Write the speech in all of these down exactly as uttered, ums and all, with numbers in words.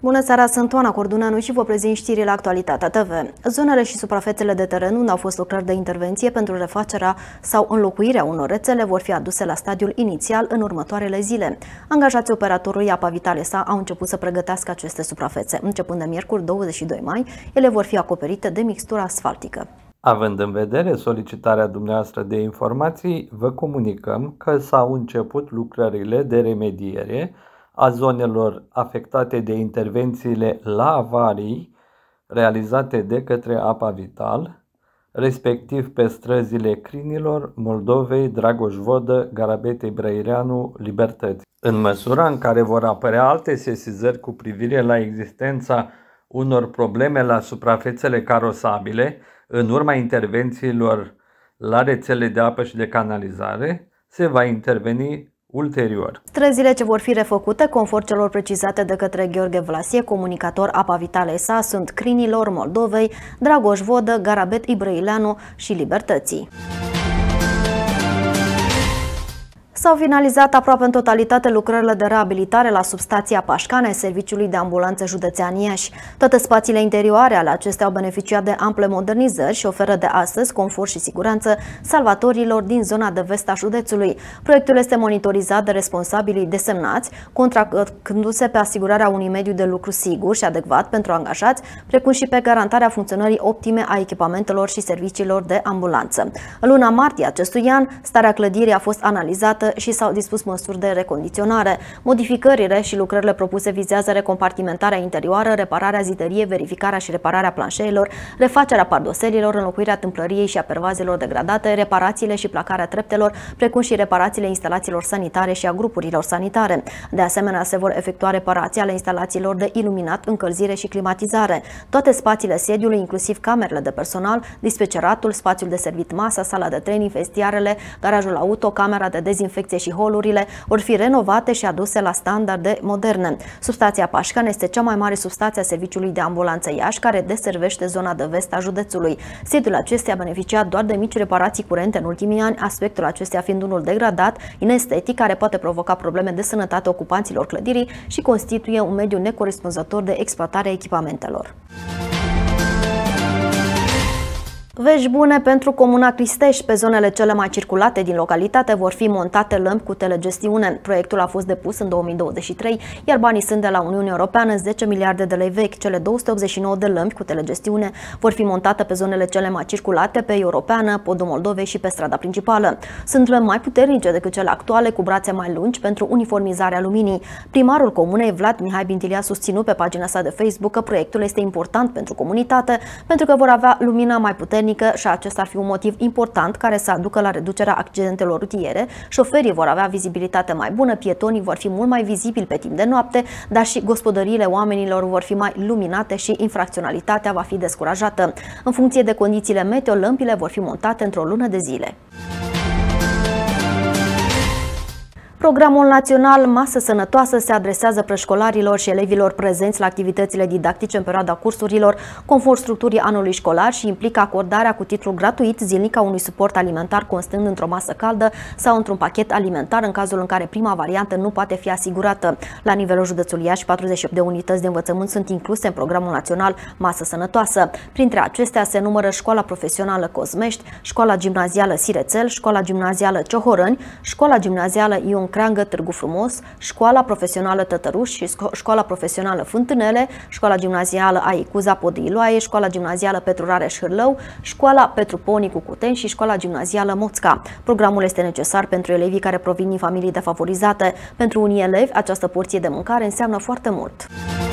Bună seara, sunt Oana Corduneanu și vă prezint știrile Actualitatea T V. Zonele și suprafețele de teren unde au fost lucrări de intervenție pentru refacerea sau înlocuirea unor rețele vor fi aduse la stadiul inițial în următoarele zile. Angajații operatorului Apa Vitale S A au început să pregătească aceste suprafețe. Începând de miercuri douăzeci și doi mai, ele vor fi acoperite de mixtură asfaltică. Având în vedere solicitarea dumneavoastră de informații, vă comunicăm că s-au început lucrările de remediere a zonelor afectate de intervențiile la avarii realizate de către Apa Vital, respectiv pe străzile Crinilor, Moldovei, Dragoș Vodă, Garabetei Brăireanu, Libertății. În măsura în care vor apărea alte sesizări cu privire la existența unor probleme la suprafețele carosabile, în urma intervențiilor la rețele de apă și de canalizare, se va interveni ulterior. Străzile ce vor fi refăcute, conform celor precizate de către Gheorghe Vlasie, comunicator Apa Vitale S A, sunt Crinilor, Moldovei, Dragoș Vodă, Garabet Ibrăileanu și Libertății. S-au finalizat aproape în totalitate lucrările de reabilitare la substația Pașcane, Serviciului de Ambulanță Județean Iași. Toate spațiile interioare ale acestea au beneficiat de ample modernizări și oferă de astăzi confort și siguranță salvatorilor din zona de vest a județului. Proiectul este monitorizat de responsabilii desemnați, contractându-se pe asigurarea unui mediu de lucru sigur și adecvat pentru angajați, precum și pe garantarea funcționării optime a echipamentelor și serviciilor de ambulanță. În luna martie acestui an, starea clădirii a fost analizată și s-au dispus măsuri de recondiționare. Modificările și lucrările propuse vizează recompartimentarea interioară, repararea zidăriei, verificarea și repararea planșeilor, refacerea pardoselilor, înlocuirea tâmplăriei și a pervazelor degradate, reparațiile și placarea treptelor, precum și reparațiile instalațiilor sanitare și a grupurilor sanitare. De asemenea, se vor efectua reparații ale instalațiilor de iluminat, încălzire și climatizare. Toate spațiile sediului, inclusiv camerele de personal, dispeceratul, spațiul de servit masa, sala de training, vestiarele, garajul auto, camera de dezinfecție și holurile vor fi renovate și aduse la standarde moderne. Substația Pașcan este cea mai mare substație a Serviciului de Ambulanță Iași, care deservește zona de vest a județului. Sediul acesteia a beneficiat doar de mici reparații curente în ultimii ani, aspectul acesteia fiind unul degradat, inestetic, care poate provoca probleme de sănătate ocupanților clădirii și constituie un mediu necorespunzător de exploatare a echipamentelor. Vești bune pentru Comuna Cristești. Pe zonele cele mai circulate din localitate vor fi montate lămpi cu telegestiune. Proiectul a fost depus în două mii douăzeci și trei, iar banii sunt de la Uniunea Europeană, zece miliarde de lei vechi. Cele două sute optzeci și nouă de lămpi cu telegestiune vor fi montate pe zonele cele mai circulate, pe Europeană, Podul Moldovei și pe strada principală. Sunt lămpi mai puternice decât cele actuale, cu brațe mai lungi pentru uniformizarea luminii. Primarul comunei, Vlad Mihai Bintilia, a susținut pe pagina sa de Facebook că proiectul este important pentru comunitate, pentru că vor avea lumina mai puternică și acesta ar fi un motiv important care să aducă la reducerea accidentelor rutiere. Șoferii vor avea vizibilitate mai bună, pietonii vor fi mult mai vizibili pe timp de noapte, dar și gospodăriile oamenilor vor fi mai luminate și infracționalitatea va fi descurajată. În funcție de condițiile meteo, lămpile vor fi montate într-o lună de zile. Programul național Masă Sănătoasă se adresează preșcolarilor și elevilor prezenți la activitățile didactice în perioada cursurilor, conform structurii anului școlar, și implică acordarea cu titlu gratuit zilnic a unui suport alimentar constând într-o masă caldă sau într-un pachet alimentar în cazul în care prima variantă nu poate fi asigurată. La nivelul județului Iași, patruzeci și opt de unități de învățământ sunt incluse în Programul Național Masă Sănătoasă. Printre acestea se numără Școala Profesională Cosmești, Școala Gimnazială Sirețel, Școala Gimnazială Ciohorăni, Școala Gimnazială Ion Creangă Târgu Frumos, Școala Profesională Tătăruș și Școala Profesională Fântânele, Școala Gimnazială Aicuza Podâiloae, Școala Gimnazială Petru Rareș Hârlău, Școala Petru Poni Cucuteni și Școala Gimnazială Moțca. Programul este necesar pentru elevii care provin din familii defavorizate. Pentru unii elevi, această porție de mâncare înseamnă foarte mult.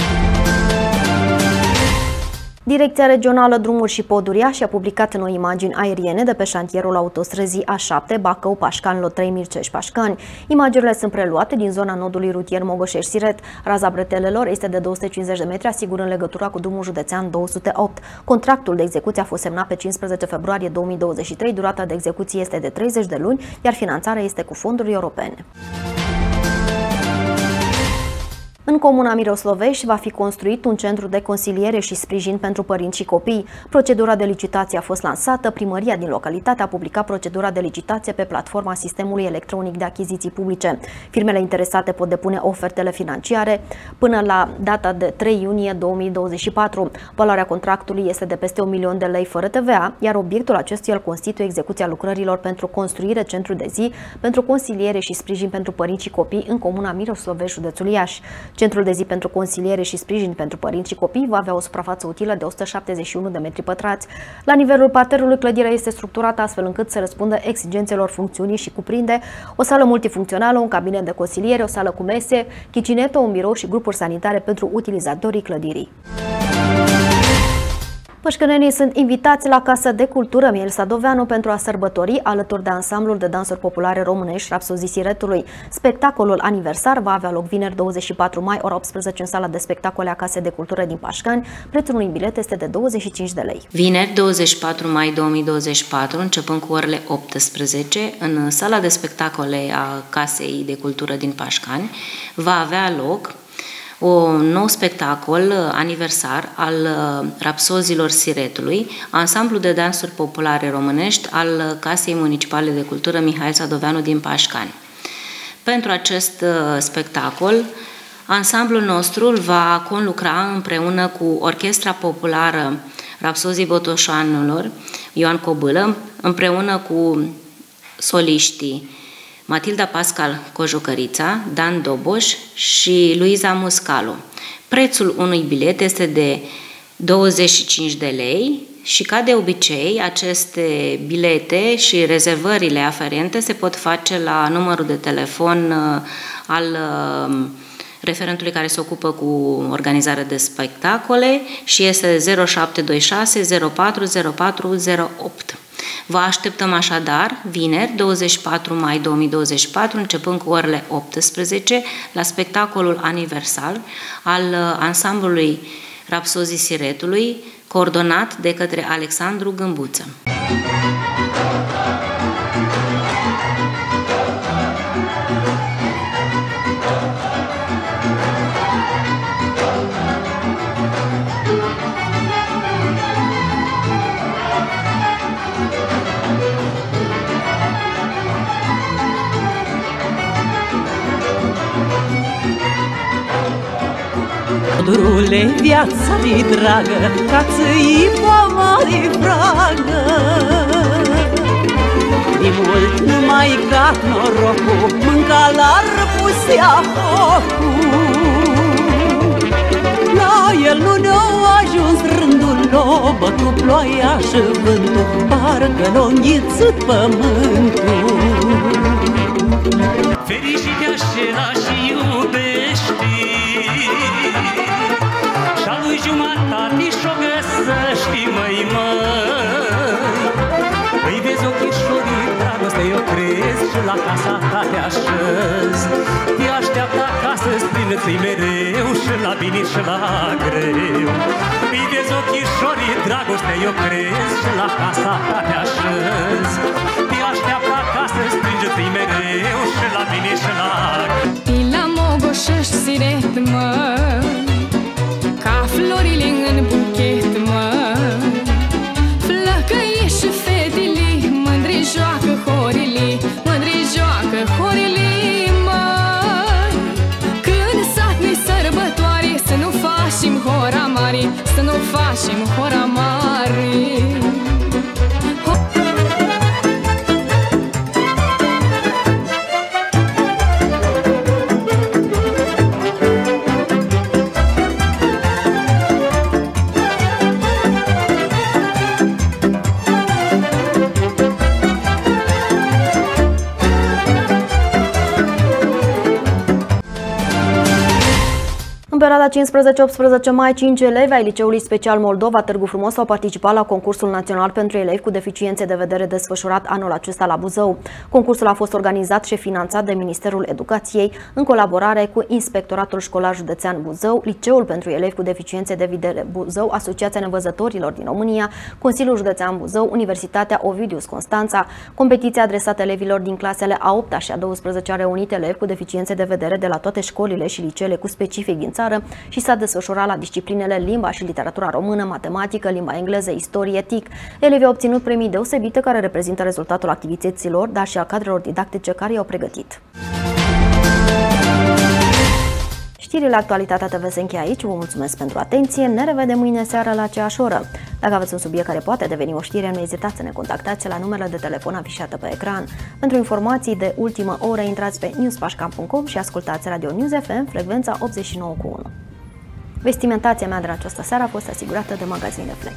Direcția Regională Drumuri și Poduri Iași a publicat noi imagini aeriene de pe șantierul autostrăzii A șapte Bacău-Pașcani-Lotrei Mirceș-Pașcani. Imaginile sunt preluate din zona nodului rutier Mogoșești-Siret. Raza bretelelor este de două sute cincizeci de metri, asigurând legătura cu drumul județean două sute opt. Contractul de execuție a fost semnat pe cincisprezece februarie două mii douăzeci și trei. Durata de execuție este de treizeci de luni, iar finanțarea este cu fonduri europene. În comuna Miroslovești va fi construit un centru de consiliere și sprijin pentru părinți și copii. Procedura de licitație a fost lansată. Primăria din localitate a publicat procedura de licitație pe platforma Sistemului Electronic de Achiziții Publice. Firmele interesate pot depune ofertele financiare până la data de trei iunie două mii douăzeci și patru. Valoarea contractului este de peste un milion de lei fără T V A, iar obiectul acestuia îl constituie execuția lucrărilor pentru construire centru de zi pentru consiliere și sprijin pentru părinți și copii în comuna Miroslovești, județul Iași. Centrul de zi pentru consiliere și sprijin pentru părinți și copii va avea o suprafață utilă de o sută șaptezeci și unu de metri pătrați. La nivelul parterului, clădirea este structurată astfel încât să răspundă exigențelor funcțiunii și cuprinde o sală multifuncțională, un cabinet de consiliere, o sală cu mese, kitchenetă, un birou și grupuri sanitare pentru utilizatorii clădirii. Pășcănenii sunt invitați la Casa de Cultură Miel Sadoveanu pentru a sărbători alături de ansamblul de dansuri populare românești Rapsozii Siretului. Spectacolul aniversar va avea loc vineri douăzeci și patru mai, ora optsprezece, în sala de spectacole a Casei de Cultură din Pașcani. Prețul unui bilet este de douăzeci și cinci de lei. Vineri douăzeci și patru mai două mii douăzeci și patru, începând cu orele optsprezece, în sala de spectacole a Casei de Cultură din Pașcani, va avea loc un nou spectacol aniversar al Rapsozilor Siretului, ansamblu de dansuri populare românești al Casei Municipale de Cultură Mihai Sadoveanu din Pașcani. Pentru acest spectacol, ansamblul nostru va conlucra împreună cu Orchestra Populară Rapsozii Botoșanilor Ioan Cobâlă, împreună cu soliștii Matilda Pascal Cojucărița, Dan Doboș și Luiza Muscalu. Prețul unui bilet este de douăzeci și cinci de lei și, ca de obicei, aceste bilete și rezervările aferente se pot face la numărul de telefon al referentului care se ocupă cu organizarea de spectacole și este zero șapte doi șase zero patru zero patru zero opt. Vă așteptăm așadar vineri, douăzeci și patru mai două mii douăzeci și patru, începând cu orele optsprezece, la spectacolul aniversar al ansamblului Rapsozii Siretului, coordonat de către Alexandru Gâmbuță. Drule, viața-i dragă, cață-i mare vragă. De mult nu mai gat norocul, mânca la răpusea focul. La el nu ne-a ajuns rândul, l-a bătut ploaia și vântul, parcă l-a înghițit pământul. Fericit de așa și iubești, și-a lui jumătate și-o găsești, măi, măi. Îi vezi ochișorii, dragoste, eu crezi, și la casa ta te așezi. Te așteaptă acasă, strineți-i mereu, și la bine și la greu. Îi vezi ochișorii, dragoste, eu crezi, și la casa ta te așezi. Te așteaptă acasă, strângeți-i mereu, și la bine și la greu. Ti la mogoșești, siret, mă, ca florile în buchet, mă. Flăcăie și fetele, mândri joacă horile, mândri joacă horile, mă. Când sat ne sărbătoare, să nu facem hora mare, să nu facem hora mare. În perioada cincisprezece optsprezece mai, cinci elevi ai Liceului Special Moldova Târgu Frumos au participat la concursul național pentru elevi cu deficiențe de vedere desfășurat anul acesta la Buzău. Concursul a fost organizat și finanțat de Ministerul Educației în colaborare cu Inspectoratul Școlar Județean Buzău, Liceul pentru elevi cu deficiențe de vedere Buzău, Asociația Nevăzătorilor din România, Consiliul Județean Buzău, Universitatea Ovidius Constanța. Competiția adresată elevilor din clasele a opta și a douăsprezecea a reunit elevi cu deficiențe de vedere de la toate școlile și liceele cu specific din țară și s-a desfășurat la disciplinele limba și literatura română, matematică, limba engleză, istorie, T I C. Elevii au obținut premii deosebite care reprezintă rezultatul activităților, dar și al cadrelor didactice care i-au pregătit. Știrile Actualitatea T V se încheie aici. Vă mulțumesc pentru atenție. Ne revedem mâine seară la aceeași oră. Dacă aveți un subiect care poate deveni o știre, nu ezitați să ne contactați la numerele de telefon afișate pe ecran. Pentru informații de ultimă oră, intrați pe news pașcan punct com și ascultați Radio News F M, frecvența optzeci și nouă virgulă unu. Vestimentația mea de la această seară a fost asigurată de magazinele Flex.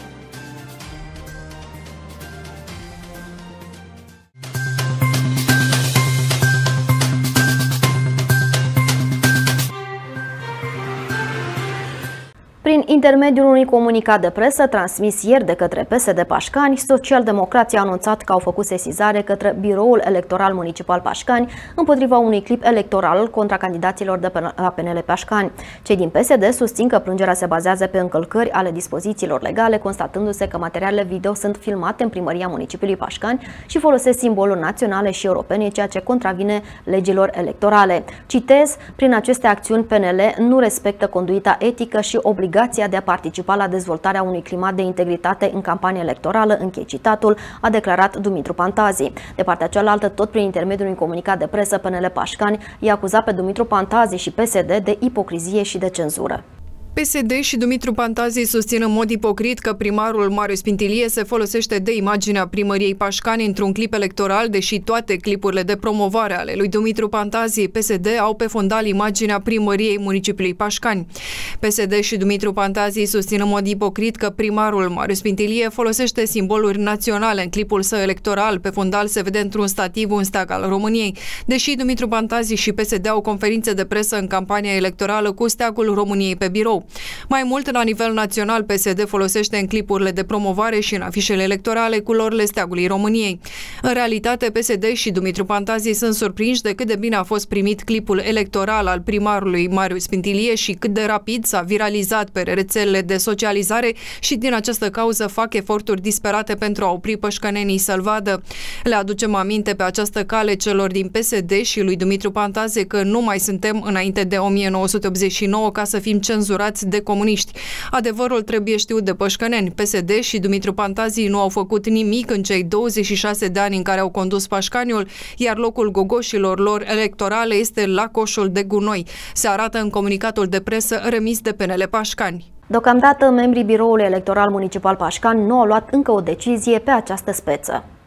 Prin intermediul unui comunicat de presă transmis ieri de către P S D Pașcani, socialdemocrații au anunțat că au făcut sesizare către Biroul Electoral Municipal Pașcani împotriva unui clip electoral contra candidaților de la P N L Pașcani. Cei din P S D susțin că plângerea se bazează pe încălcări ale dispozițiilor legale, constatându-se că materialele video sunt filmate în primăria municipiului Pașcani și folosesc simboluri naționale și europene, ceea ce contravine legilor electorale. Citez: prin aceste acțiuni P N L nu respectă conduita etică și obligația de a participa la dezvoltarea unui climat de integritate în campanie electorală, închei citatul, a declarat Dumitru Pantazi. De partea cealaltă, tot prin intermediul unui comunicat de presă, P N L Pașcani i-a acuzat pe Dumitru Pantazi și P S D de ipocrizie și de cenzură. P S D și Dumitru Pantazi susțin în mod ipocrit că primarul Marius Pintilie se folosește de imaginea primăriei Pașcani într-un clip electoral, deși toate clipurile de promovare ale lui Dumitru Pantazi P S D au pe fondal imaginea primăriei municipiului Pașcani. P S D și Dumitru Pantazi susțin în mod ipocrit că primarul Marius Pintilie folosește simboluri naționale în clipul său electoral. Pe fondal se vede într-un stativ un steag al României, deși Dumitru Pantazi și P S D au conferințe de presă în campania electorală cu steagul României pe birou. Mai mult, la nivel național, P S D folosește în clipurile de promovare și în afișele electorale culorile steagului României. În realitate, P S D și Dumitru Pantazi sunt surprinși de cât de bine a fost primit clipul electoral al primarului Marius Pintilie și cât de rapid s-a viralizat pe rețelele de socializare și din această cauză fac eforturi disperate pentru a opri pășcănenii să-l vadă. Le aducem aminte pe această cale celor din P S D și lui Dumitru Pantazi că nu mai suntem înainte de o mie nouă sute optzeci și nouă ca să fim cenzurați de comuniști. Adevărul trebuie știut de pășcăneni. P S D și Dumitru Pantazi nu au făcut nimic în cei douăzeci și șase de ani în care au condus Pașcaniul, iar locul gogoșilor lor electorale este la coșul de gunoi. Se arată în comunicatul de presă remis de P N L Pașcani. Deocamdată, membrii Biroului Electoral Municipal Pașcani nu au luat încă o decizie pe această speță.